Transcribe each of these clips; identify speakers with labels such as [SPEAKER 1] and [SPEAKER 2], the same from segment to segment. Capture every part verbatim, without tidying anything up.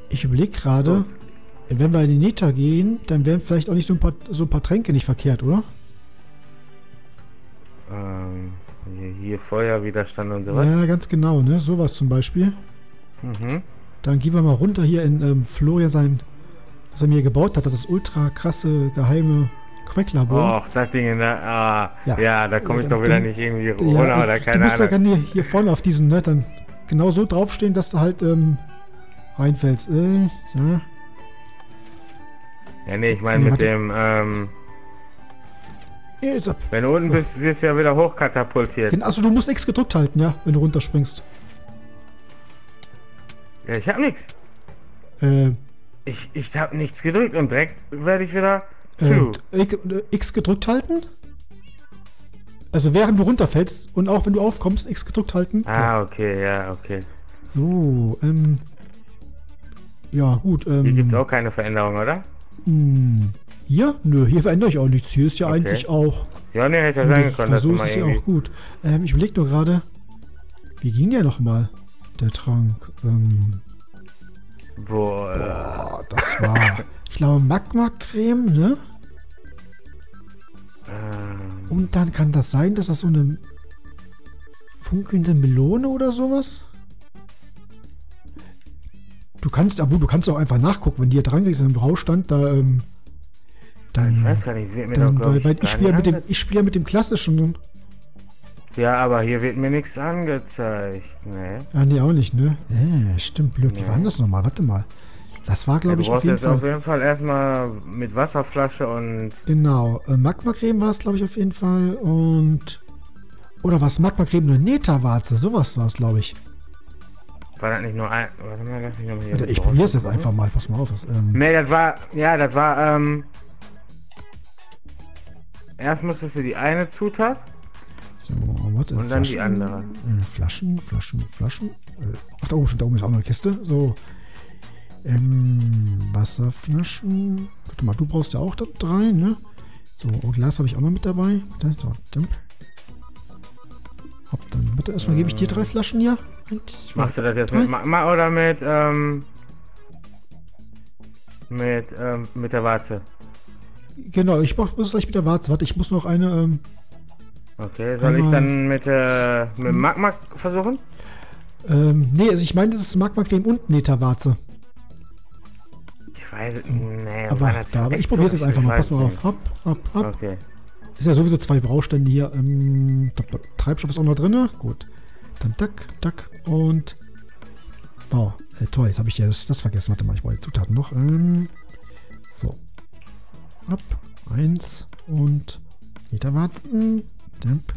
[SPEAKER 1] Ich überlege gerade, wenn wir in die Neta gehen, dann wären vielleicht auch nicht so ein paar, so ein paar Tränke nicht verkehrt, oder?
[SPEAKER 2] Ähm, hier, hier Feuerwiderstand und sowas.
[SPEAKER 1] Ja, ganz genau, ne? Sowas zum Beispiel.
[SPEAKER 2] Mhm.
[SPEAKER 1] Dann gehen wir mal runter hier in ähm, Florian sein, was er mir gebaut hat. Das ist ultra krasse, geheime Quacklabor.
[SPEAKER 2] Och, das Ding, ne? Ah,
[SPEAKER 1] Ja.
[SPEAKER 2] ja, da komme ich
[SPEAKER 1] Ja,
[SPEAKER 2] doch wieder
[SPEAKER 1] dann-
[SPEAKER 2] nicht irgendwie
[SPEAKER 1] Ja,
[SPEAKER 2] runter oder
[SPEAKER 1] du
[SPEAKER 2] keine
[SPEAKER 1] musst ja
[SPEAKER 2] Ahnung.
[SPEAKER 1] gerne hier, hier vorne auf diesen, ne? Dann genau so draufstehen, dass du halt ähm, reinfällst. Äh, ja.
[SPEAKER 2] Ja, nee, ich meine
[SPEAKER 1] Nee,
[SPEAKER 2] mit
[SPEAKER 1] warte.
[SPEAKER 2] dem, ähm,
[SPEAKER 1] Jetzt ab.
[SPEAKER 2] wenn du unten bist, wirst du ja wieder hochkatapultiert.
[SPEAKER 1] Also du musst X gedrückt halten, ja, wenn du runterspringst.
[SPEAKER 2] Ja, ich hab nichts.
[SPEAKER 1] Äh,
[SPEAKER 2] Ich, ich hab nichts gedrückt und direkt werde ich wieder
[SPEAKER 1] äh,
[SPEAKER 2] zu.
[SPEAKER 1] X X gedrückt halten. Also während du runterfällst und auch wenn du aufkommst, X gedrückt halten.
[SPEAKER 2] Ah, okay, ja, okay.
[SPEAKER 1] So, ähm. Ja, gut, ähm.
[SPEAKER 2] Hier gibt's auch keine Veränderung, oder?
[SPEAKER 1] mh, hier? Nö, hier verändere ich auch nichts. Hier ist ja
[SPEAKER 2] Okay.
[SPEAKER 1] eigentlich auch.
[SPEAKER 2] Ja, nee, hätte ja sein können, dass
[SPEAKER 1] So
[SPEAKER 2] du
[SPEAKER 1] ist
[SPEAKER 2] mal
[SPEAKER 1] es ja
[SPEAKER 2] irgendwie...
[SPEAKER 1] auch gut. Ähm, ich überlege nur gerade. Wie ging der nochmal? Der Trank. Ähm.
[SPEAKER 2] Boah, äh,
[SPEAKER 1] Boah, das war. Ich glaube, Magma-Creme, ne?
[SPEAKER 2] ähm,
[SPEAKER 1] Und dann kann das sein, dass das so eine funkelnde Melone oder sowas? Du kannst, aber du kannst auch einfach nachgucken, wenn die hier dran gehst, im Braustand, da, ähm, dann,
[SPEAKER 2] ich weiß gar nicht, es wird mir
[SPEAKER 1] dann,
[SPEAKER 2] doch, glaub
[SPEAKER 1] weil,
[SPEAKER 2] ich,
[SPEAKER 1] weil
[SPEAKER 2] gar
[SPEAKER 1] ich spiele
[SPEAKER 2] nicht
[SPEAKER 1] mit dem,
[SPEAKER 2] ange-
[SPEAKER 1] ich spiele mit dem klassischen.
[SPEAKER 2] Ja, aber hier wird mir nichts angezeigt, ne?
[SPEAKER 1] Ah, nee, auch nicht, ne? Äh, stimmt, blöd. Wie
[SPEAKER 2] Nee.
[SPEAKER 1] war denn das nochmal? Warte mal. Das war,
[SPEAKER 2] Ja,
[SPEAKER 1] glaube
[SPEAKER 2] du
[SPEAKER 1] ich, auf
[SPEAKER 2] brauchst
[SPEAKER 1] jeden
[SPEAKER 2] jetzt auf
[SPEAKER 1] Fall.
[SPEAKER 2] jeden Fall erstmal mit Wasserflasche und...
[SPEAKER 1] Genau. Äh, Magma-Creme war es, glaube ich, auf jeden Fall. Und. Oder was? Magma-Creme oder Neta-Warze? Sowas war es, glaube ich.
[SPEAKER 2] War das nicht nur ein... Warte mal, lass mich nochmal hier...
[SPEAKER 1] Warte, ich probiere es jetzt einfach mal. Pass mal auf. Das, ähm,
[SPEAKER 2] Ne, das war... Ja, das war, ähm... Erst musstest du die eine Zutat
[SPEAKER 1] so, warte.
[SPEAKER 2] und dann die andere.
[SPEAKER 1] Äh, Flaschen, Flaschen, Flaschen. Äh, ach, da oben, da oben ist auch noch eine Kiste. So. Ähm, Wasserflaschen. Warte mal, du brauchst ja auch da drei, ne? So, und Glas habe ich auch noch mit dabei. So, dump. Hopp, dann, warte, erstmal gebe ich dir drei Flaschen hier. Und
[SPEAKER 2] Machst du das jetzt
[SPEAKER 1] drei.
[SPEAKER 2] mit Magma oder mit, ähm... Mit, ähm, mit der Warze?
[SPEAKER 1] Genau, ich mach, muss gleich mit der Warze. Warte, ich muss noch eine, ähm,
[SPEAKER 2] Okay, soll ich
[SPEAKER 1] Einmal-
[SPEAKER 2] dann mit, äh, mit dem Magma versuchen?
[SPEAKER 1] ähm, nee, also ich meine, das ist Magma-Creme und Neta-Warze.
[SPEAKER 2] Ich weiß es nicht. Nee,
[SPEAKER 1] Aber,
[SPEAKER 2] Mann, das
[SPEAKER 1] da, aber
[SPEAKER 2] echt
[SPEAKER 1] ich probiere es
[SPEAKER 2] so-
[SPEAKER 1] jetzt einfach
[SPEAKER 2] ich
[SPEAKER 1] mal.
[SPEAKER 2] weiß
[SPEAKER 1] Pass mal
[SPEAKER 2] nicht.
[SPEAKER 1] auf. Hopp, hopp, hopp.
[SPEAKER 2] Okay.
[SPEAKER 1] Ist ja sowieso zwei Baustände hier. Ähm, da- da- Treibstoff ist auch noch drin. Gut. Dann tack, tack und. Oh, äh, toll, jetzt habe ich ja das, das vergessen. Warte mal, ich brauche die Zutaten noch. Ähm, so. Ab. Eins und Meterwarzen. Damp.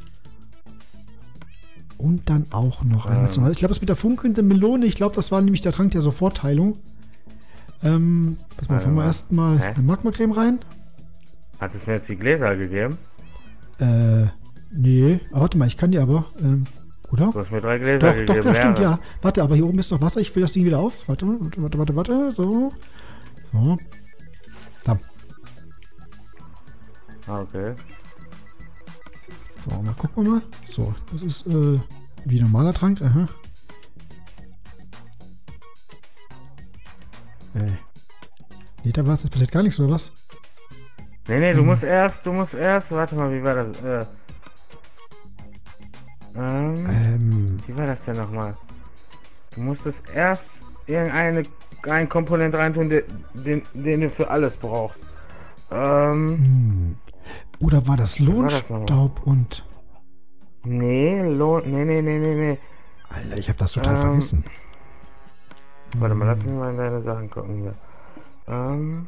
[SPEAKER 1] Und dann auch noch einmal.
[SPEAKER 2] Ähm.
[SPEAKER 1] Ich glaube, das mit der funkelnden Melone, ich glaube, das war nämlich der Trank der Sofortheilung. Ähm, pass mal,
[SPEAKER 2] Warte
[SPEAKER 1] fangen wir
[SPEAKER 2] mal.
[SPEAKER 1] erstmal
[SPEAKER 2] Hä?
[SPEAKER 1] eine Magma-Creme rein.
[SPEAKER 2] Hat es mir jetzt die Gläser gegeben?
[SPEAKER 1] Äh, nee. Aber warte mal, ich kann die aber, ähm, oder?
[SPEAKER 2] Du hast mir drei Gläser
[SPEAKER 1] Doch, doch,
[SPEAKER 2] gegeben.
[SPEAKER 1] ja, stimmt,
[SPEAKER 2] mehrere.
[SPEAKER 1] ja. Warte, aber hier oben ist noch Wasser. Ich fülle das Ding wieder auf. Warte, warte, warte, warte, warte. So. So. Da.
[SPEAKER 2] Ah, okay.
[SPEAKER 1] So, mal gucken wir mal. So, das ist, äh, wie normaler Trank. Aha. Äh. Liter was? Das passiert gar nichts, oder was?
[SPEAKER 2] Nee, nee, du
[SPEAKER 1] Hm.
[SPEAKER 2] musst erst, du musst erst, warte mal, wie war das? Äh, ähm,
[SPEAKER 1] Ähm,
[SPEAKER 2] wie war das denn nochmal? Du musstest erst irgendeine einen Komponent reintun, den, den, den du für alles brauchst. Ähm,
[SPEAKER 1] hm. Oder war das
[SPEAKER 2] war das nochmal?
[SPEAKER 1] Lohnstaub und...
[SPEAKER 2] nee, Lohn, nee, nee, nee, nee, nee.
[SPEAKER 1] Alter, ich habe das total
[SPEAKER 2] Ähm,
[SPEAKER 1] vergessen.
[SPEAKER 2] Warte mal, lass mich mal in deine Sachen gucken hier. Ähm,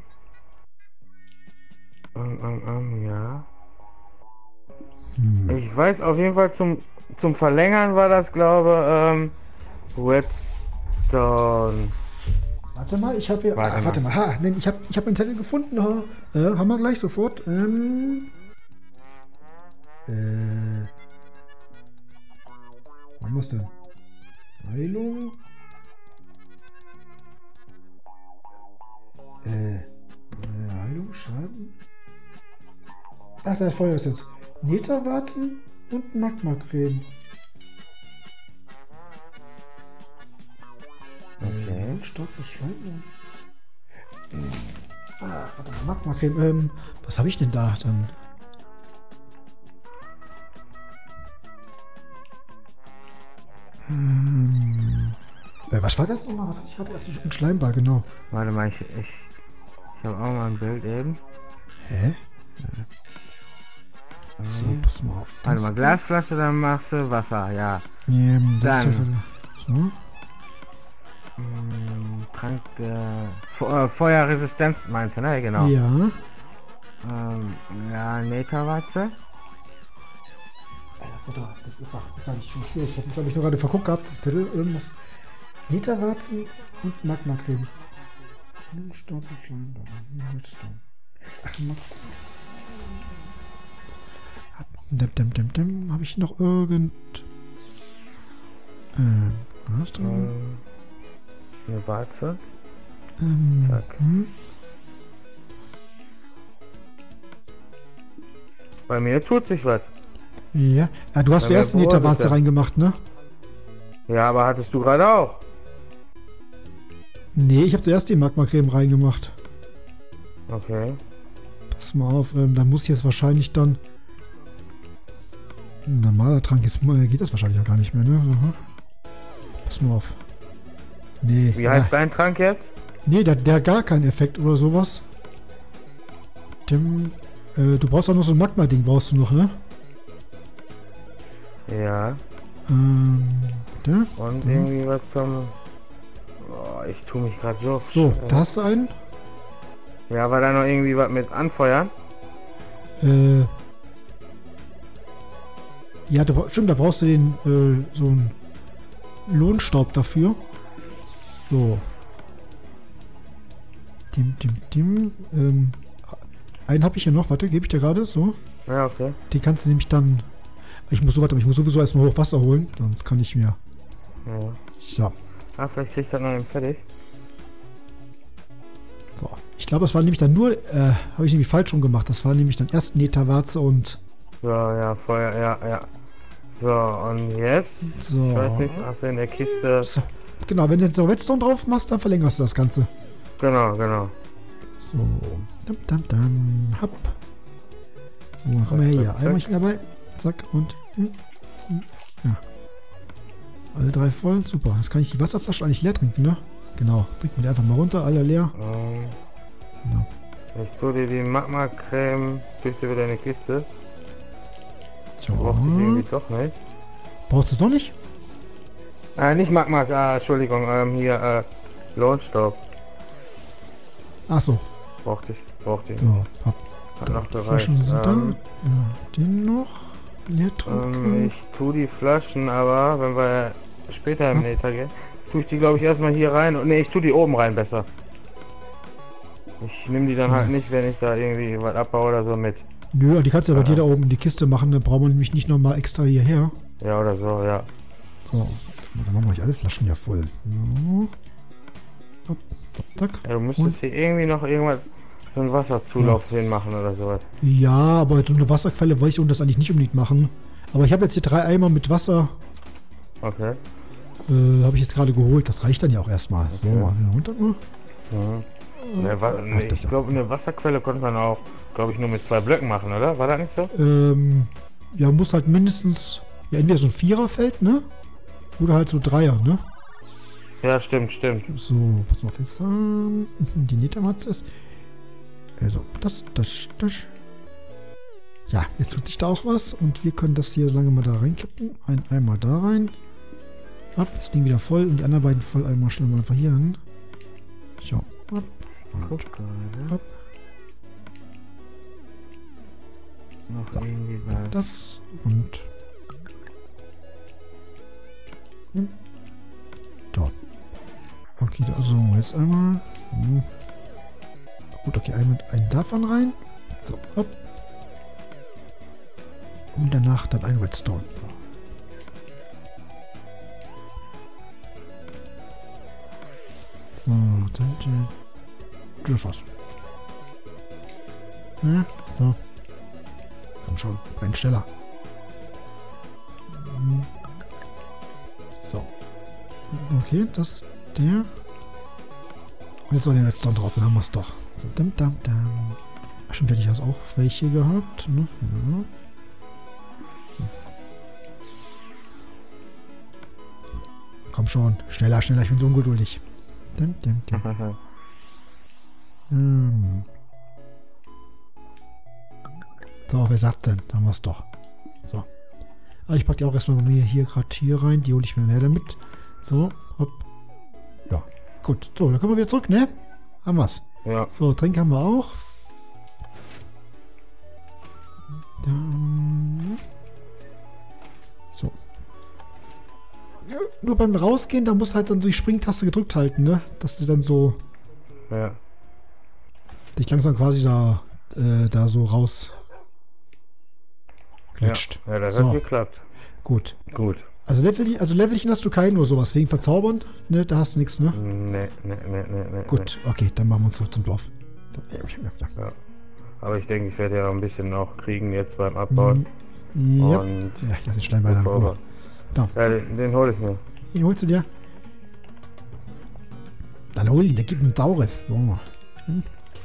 [SPEAKER 2] ähm, ähm, ähm, ja.
[SPEAKER 1] Hm.
[SPEAKER 2] Ich weiß auf jeden Fall zum, zum Verlängern war das, glaube ähm, Redstone.
[SPEAKER 1] Warte mal, ich habe hier...
[SPEAKER 2] Warte
[SPEAKER 1] ah,
[SPEAKER 2] mal.
[SPEAKER 1] warte mal. Ha, nein, ich habe ich hab einen Zettel gefunden. Ha. Äh, haben wir gleich sofort. Ähm... Äh... Was muss denn? Heilung? Äh... äh Heilung, Schaden? Ach, das Feuer ist jetzt. Netherwarzen und Magma-Creme.
[SPEAKER 2] Okay.
[SPEAKER 1] Stoff ist Scheiße. Ah, warte mal, Magmacreme. Ähm, was habe ich denn da dann? Ähm, äh, was war das nochmal? Was hatte ich gerade? Ein Schleimball, genau.
[SPEAKER 2] Warte mal, ich, ich, ich habe auch mal ein Bild eben.
[SPEAKER 1] Hä? So, pass mal auf.
[SPEAKER 2] Warte mal, Glasflasche, dann machst du Wasser, ja.
[SPEAKER 1] Ähm, das
[SPEAKER 2] Dann.
[SPEAKER 1] ist ja, so.
[SPEAKER 2] Hm, Trank der Fe- äh, Feuerresistenz meinst du, ne? Genau.
[SPEAKER 1] Ja.
[SPEAKER 2] Ähm, ja, Netawatze.
[SPEAKER 1] Alter, das ist doch das ist eigentlich schon schwierig. Ich habe mich, glaube ich, nur gerade verguckt gehabt. Zettel, irgendwas. Literwarzen und Magmacreme. Staub und Schleimball. Holzstaub. Ach, Mag Dem, dem, dem, dem. Habe ich noch irgend... Ähm, was da?
[SPEAKER 2] Ähm, eine Warze.
[SPEAKER 1] Ähm,
[SPEAKER 2] Zack.
[SPEAKER 1] hm?
[SPEAKER 2] Bei mir tut sich was.
[SPEAKER 1] Ja. Ja, du hast
[SPEAKER 2] Bei
[SPEAKER 1] zuerst
[SPEAKER 2] mir
[SPEAKER 1] die Literwarze
[SPEAKER 2] brodelt er.
[SPEAKER 1] reingemacht, ne?
[SPEAKER 2] Ja, aber hattest du gerade auch?
[SPEAKER 1] Nee, ich habe zuerst die Magmacreme reingemacht.
[SPEAKER 2] Okay.
[SPEAKER 1] Pass mal auf, ähm, da muss ich jetzt wahrscheinlich dann... Ein normaler Trank ist, geht das wahrscheinlich auch gar nicht mehr, ne? Aha. Pass mal auf. Nee.
[SPEAKER 2] Wie heißt dein Trank jetzt?
[SPEAKER 1] Nee, der, der hat gar keinen Effekt oder sowas. Dem, äh, du brauchst auch noch so ein Magma-Ding, brauchst du noch, ne?
[SPEAKER 2] Ja.
[SPEAKER 1] Ähm, der?
[SPEAKER 2] Und
[SPEAKER 1] Mhm.
[SPEAKER 2] irgendwie was zum... Boah, ich tue mich gerade so.
[SPEAKER 1] So, da hast du einen.
[SPEAKER 2] Ja, war da noch irgendwie was mit anfeuern?
[SPEAKER 1] Äh, ja, da, bra- stimmt, da brauchst du den, äh, so einen Lohnstaub dafür. So. Dim, dim, dim. Ähm, einen habe ich hier noch, warte, gebe ich dir gerade, so.
[SPEAKER 2] Ja, okay.
[SPEAKER 1] Den kannst du nämlich dann... Ich muss so, warte, ich muss sowieso erstmal hoch Wasser holen, sonst kann ich mir...
[SPEAKER 2] Ja.
[SPEAKER 1] So.
[SPEAKER 2] Ah, vielleicht kriegt das noch eben fertig.
[SPEAKER 1] So. Ich glaube, das war nämlich dann nur, äh, habe ich nämlich falsch rum gemacht. Das war nämlich dann erst Netawatze und...
[SPEAKER 2] So, ja, Feuer, ja, ja. So, und jetzt?
[SPEAKER 1] So.
[SPEAKER 2] Ich weiß nicht, hast du in der Kiste...
[SPEAKER 1] So. Genau, wenn du jetzt noch Redstone drauf machst, dann verlängerst du das Ganze.
[SPEAKER 2] Genau, genau.
[SPEAKER 1] So. Dam, dam, dam. Hopp. So, dann kommen wir
[SPEAKER 2] Zack,
[SPEAKER 1] hier.
[SPEAKER 2] zack,
[SPEAKER 1] Eimerchen dabei. Zack und... Hm, hm, ja. Alle drei voll. Super. Jetzt kann ich die Wasserflasche eigentlich leer trinken, ne? Genau. Trinken wir die einfach mal runter. Alle leer.
[SPEAKER 2] Ähm,
[SPEAKER 1] Genau.
[SPEAKER 2] ich tue dir die Magma-Creme, tue ich dir wieder in die Kiste.
[SPEAKER 1] So.
[SPEAKER 2] Braucht ich irgendwie doch nicht.
[SPEAKER 1] Brauchst du es doch nicht?
[SPEAKER 2] Äh, nicht Magma, ah, Entschuldigung, ähm, hier, äh, Lohnstaub.
[SPEAKER 1] Ach so.
[SPEAKER 2] Brauchte ich, brauchte ich.
[SPEAKER 1] So.
[SPEAKER 2] nicht.
[SPEAKER 1] Hopp.
[SPEAKER 2] Hat
[SPEAKER 1] Da,
[SPEAKER 2] noch
[SPEAKER 1] die
[SPEAKER 2] gereicht.
[SPEAKER 1] Flaschen sind
[SPEAKER 2] Ähm,
[SPEAKER 1] da. Ja, den noch. Leer
[SPEAKER 2] ähm,
[SPEAKER 1] trinken.
[SPEAKER 2] ich tue die Flaschen aber, wenn wir später im
[SPEAKER 1] Hm?
[SPEAKER 2] Nether gehen, tue ich die glaube ich erstmal hier rein. Und ne, ich tue die oben rein besser. Ich nehme die dann
[SPEAKER 1] So.
[SPEAKER 2] halt nicht, wenn ich da irgendwie was abbaue oder so mit.
[SPEAKER 1] Nö, die kannst du ja bei
[SPEAKER 2] Ja.
[SPEAKER 1] dir da oben in die Kiste machen. Da brauchen wir nämlich nicht nochmal extra hierher.
[SPEAKER 2] Ja, oder so, ja.
[SPEAKER 1] So. Dann machen wir gleich alle Flaschen ja voll. So. Hopp, hopp, zack.
[SPEAKER 2] Ja, du müsstest hier irgendwie noch irgendwas, so einen Wasserzulauf hin machen oder sowas.
[SPEAKER 1] Ja, aber so eine Wasserquelle wollte ich das eigentlich nicht unbedingt machen. Aber ich habe jetzt hier drei Eimer mit Wasser.
[SPEAKER 2] Okay.
[SPEAKER 1] Äh, habe ich jetzt gerade geholt. Das reicht dann ja auch erstmal. So,
[SPEAKER 2] Okay.
[SPEAKER 1] mal wieder runter. nur.
[SPEAKER 2] Mhm. Ne, wa ne,
[SPEAKER 1] Ach, das
[SPEAKER 2] ich
[SPEAKER 1] ja.
[SPEAKER 2] glaube, eine Wasserquelle konnte man auch, glaube ich, nur mit zwei Blöcken machen, oder? War das nicht so?
[SPEAKER 1] Ähm, ja, muss halt mindestens, ja, entweder so ein Viererfeld, ne? Oder halt so Dreier, ne?
[SPEAKER 2] Ja, stimmt, stimmt.
[SPEAKER 1] So, pass mal auf, jetzt ähm, die Nethermatze ist. Also, das, das, das. Ja, jetzt tut sich da auch was und wir können das hier so lange mal da reinkippen. Ein Eimer da rein. Ab, das Ding wieder voll und die anderen beiden voll einmal schnell mal einfach hier hin. So, ab,
[SPEAKER 2] Guck
[SPEAKER 1] und
[SPEAKER 2] gerade.
[SPEAKER 1] ab.
[SPEAKER 2] Noch
[SPEAKER 1] So.
[SPEAKER 2] irgendwie was.
[SPEAKER 1] Das und. Hm. Da. Okay, also jetzt einmal. Hm. Gut, okay, einen, einen davon rein. So, hopp. Und danach dann ein Redstone. So, dann. Äh, das war's. Ja, so. Komm schon, brenn schneller. Hm. So. Okay, das ist der. jetzt noch den Redstone drauf, dann haben wir es doch. So, dam, dam, dam. Ach, stimmt, hätte ich das auch welche gehabt. Ne? Ja. Komm schon, schneller, schneller, ich bin so ungeduldig. Dum, dum, dum. hm. So, wer sagt denn? Da haben wir es doch. So. Aber ich packe die auch erstmal bei mir hier gerade hier rein. Die hole ich mir nachher damit. So, hopp. Ja, gut. So, dann kommen wir wieder zurück, ne? Haben wir's.
[SPEAKER 2] Ja.
[SPEAKER 1] So, Trink haben wir auch. Dann. So. Ja, nur beim Rausgehen, da musst du halt dann so die Springtaste gedrückt halten, ne? Dass du dann so
[SPEAKER 2] Ja.
[SPEAKER 1] dich langsam quasi da, äh, da so raus glitscht.
[SPEAKER 2] Ja, ja, das
[SPEAKER 1] so.
[SPEAKER 2] hat geklappt.
[SPEAKER 1] Gut.
[SPEAKER 2] Gut.
[SPEAKER 1] Also Level, also Levelchen hast du keinen oder sowas, wegen Verzaubern, ne? Da hast du nichts, ne?
[SPEAKER 2] Nee, nee, nee, nee, nee.
[SPEAKER 1] Gut, okay, dann machen wir uns zurück zum Dorf.
[SPEAKER 2] Ja. Aber ich denke, ich werde ja noch ein bisschen noch kriegen jetzt beim Abbauen.
[SPEAKER 1] Ja,
[SPEAKER 2] Und
[SPEAKER 1] ja ich lasse den Steinbein an.
[SPEAKER 2] bevor wir-
[SPEAKER 1] Da,
[SPEAKER 2] Ja, den, den hole ich mir.
[SPEAKER 1] den holst du dir. Dann hol ihn, der gibt einen Saures. So. Hm.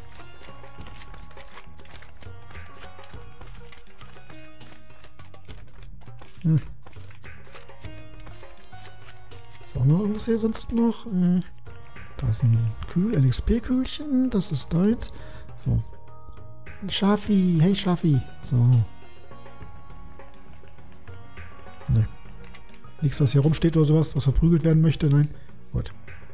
[SPEAKER 1] Hm. Ist auch noch irgendwas hier sonst noch? Äh, da ist ein Kühl, ein X P-Kühlchen, das ist deins. So. Schafi, hey Schafi. So. Ne. Nichts, was hier rumsteht oder sowas, was verprügelt werden möchte, nein. Gut.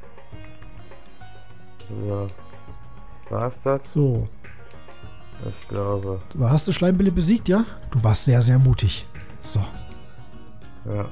[SPEAKER 2] So. War's das?
[SPEAKER 1] So.
[SPEAKER 2] Ich glaube.
[SPEAKER 1] Du hast die Schleimbälle besiegt, ja? Du warst sehr, sehr mutig. So.
[SPEAKER 2] Ja.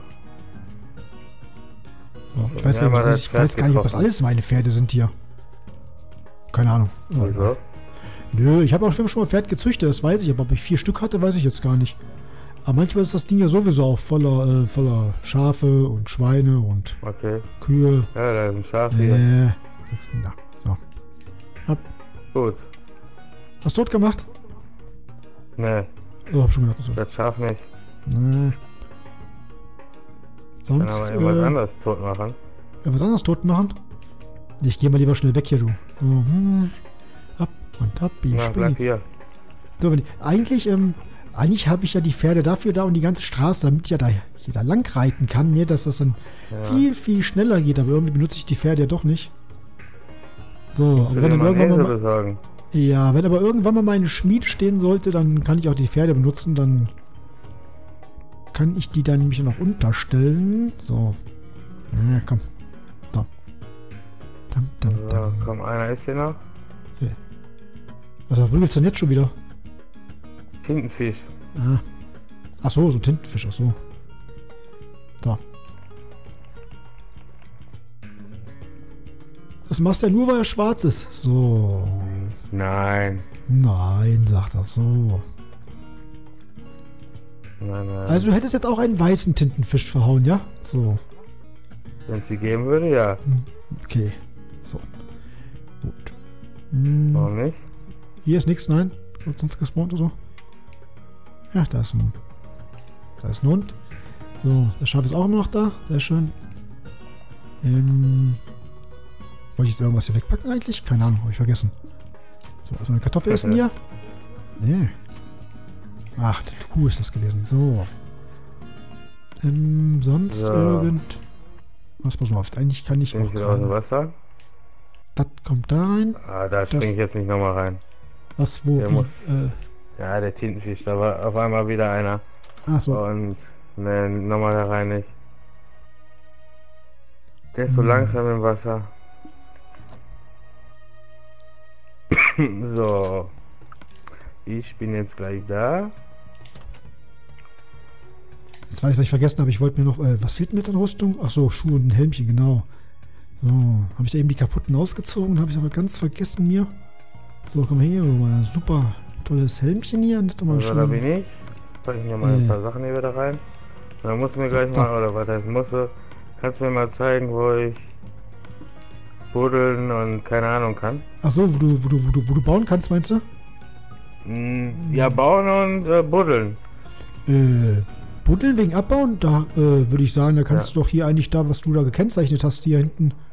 [SPEAKER 1] So, ich weiß,
[SPEAKER 2] Ja,
[SPEAKER 1] gar,
[SPEAKER 2] mal
[SPEAKER 1] nicht,
[SPEAKER 2] das
[SPEAKER 1] ich weiß gar nicht, ob das
[SPEAKER 2] getroffen.
[SPEAKER 1] alles meine Pferde sind hier. Keine Ahnung.
[SPEAKER 2] Also?
[SPEAKER 1] Nö, ich habe auch schon mal Pferd gezüchtet, das weiß ich. Aber ob ich vier Stück hatte, weiß ich jetzt gar nicht. Aber manchmal ist das Ding ja sowieso auch voller, äh, voller Schafe und Schweine und
[SPEAKER 2] Okay.
[SPEAKER 1] Kühe.
[SPEAKER 2] Ja, da ist ein Schaf hier.
[SPEAKER 1] Äh, sechs da. So. Hab.
[SPEAKER 2] Gut.
[SPEAKER 1] Hast du tot gemacht?
[SPEAKER 2] Nee,
[SPEAKER 1] Oh, hab schon gedacht. So.
[SPEAKER 2] das Schaf nicht.
[SPEAKER 1] Nee.
[SPEAKER 2] Kann
[SPEAKER 1] Sonst,
[SPEAKER 2] aber irgendwas
[SPEAKER 1] äh,
[SPEAKER 2] anderes tot machen.
[SPEAKER 1] ja, was anderes tot machen? Ich gehe mal lieber schnell weg hier, du. So, hm. Ab und ab, ich
[SPEAKER 2] Na, bleib
[SPEAKER 1] springe.
[SPEAKER 2] hier.
[SPEAKER 1] So, wenn ich, eigentlich, ähm, eigentlich habe ich ja die Pferde dafür da und die ganze Straße, damit ich ja da, hier da lang reiten kann, mir, dass das dann
[SPEAKER 2] Ja.
[SPEAKER 1] viel, viel schneller geht. Aber irgendwie benutze ich die Pferde ja doch nicht. So,
[SPEAKER 2] Musst
[SPEAKER 1] und
[SPEAKER 2] du
[SPEAKER 1] wenn
[SPEAKER 2] dir
[SPEAKER 1] dann
[SPEAKER 2] mal einen
[SPEAKER 1] irgendwann
[SPEAKER 2] Esel
[SPEAKER 1] mal,
[SPEAKER 2] besorgen.
[SPEAKER 1] ja, wenn aber irgendwann mal meine Schmiede stehen sollte, dann kann ich auch die Pferde benutzen, dann kann ich die dann nämlich noch unterstellen. So. Ja, komm. So. Dam, dam,
[SPEAKER 2] So,
[SPEAKER 1] dam.
[SPEAKER 2] komm, einer ist hier noch.
[SPEAKER 1] Was verprügelst du denn jetzt schon wieder?
[SPEAKER 2] Tintenfisch.
[SPEAKER 1] Ah. Ach so, so ein Tintenfisch, ach so. Da. Das machst du ja nur, weil er schwarz ist. So.
[SPEAKER 2] Nein.
[SPEAKER 1] Nein, sagt das so.
[SPEAKER 2] Nein, nein.
[SPEAKER 1] Also du hättest jetzt auch einen weißen Tintenfisch verhauen, ja? So.
[SPEAKER 2] Wenn es sie geben würde, ja.
[SPEAKER 1] Okay. So. Gut. Hm.
[SPEAKER 2] Warum nicht?
[SPEAKER 1] Hier ist nichts, nein. Wird sonst gespawnt oder so? Ja, da ist ein. Da ist ein Hund. So, das Schaf ist auch immer noch da. Sehr schön. Ähm. Wollte ich jetzt irgendwas hier wegpacken eigentlich? Keine Ahnung, habe ich vergessen. So, also eine Kartoffel essen hier? Nee. Ach, die Kuh ist das gewesen. So. Ähm, sonst
[SPEAKER 2] So.
[SPEAKER 1] irgend. Was muss man auf? Eigentlich kann ich
[SPEAKER 2] Bin
[SPEAKER 1] auch
[SPEAKER 2] ich wieder aus dem
[SPEAKER 1] gerade.
[SPEAKER 2] Wasser?
[SPEAKER 1] Das kommt da rein.
[SPEAKER 2] Ah, da springe ich jetzt nicht nochmal rein.
[SPEAKER 1] Was, wo,
[SPEAKER 2] Der
[SPEAKER 1] wie?
[SPEAKER 2] muss-
[SPEAKER 1] Äh,
[SPEAKER 2] Ja, der Tintenfisch, da war auf einmal wieder einer.
[SPEAKER 1] ach so.
[SPEAKER 2] Und ne, nochmal da rein nicht. Der ist so
[SPEAKER 1] Hm.
[SPEAKER 2] langsam im Wasser. So. Ich bin jetzt gleich da.
[SPEAKER 1] Jetzt weiß ich, was ich vergessen habe. Ich wollte mir noch. Äh, was fehlt mir jetzt an Rüstung? Ach so, Schuhe und ein Helmchen, genau. So, habe ich da eben die kaputten ausgezogen, habe ich aber ganz vergessen mir. So, komm her, mal ein super tolles Helmchen hier. Das ist doch mal
[SPEAKER 2] Also, da
[SPEAKER 1] schön.
[SPEAKER 2] bin ich. Jetzt packe ich mir mal
[SPEAKER 1] Äh.
[SPEAKER 2] ein paar Sachen hier wieder rein. Dann musst du mir gleich
[SPEAKER 1] So.
[SPEAKER 2] mal, oder was heißt musste, kannst du mir mal zeigen, wo ich buddeln und keine Ahnung kann.
[SPEAKER 1] Ach so, wo du, wo du, wo du, wo du bauen kannst, meinst du?
[SPEAKER 2] Hm, ja, bauen und äh, buddeln.
[SPEAKER 1] Äh, Buddeln wegen Abbauen? Da äh, würde ich sagen, da kannst
[SPEAKER 2] Ja.
[SPEAKER 1] du doch hier eigentlich da, was du da gekennzeichnet hast, hier hinten.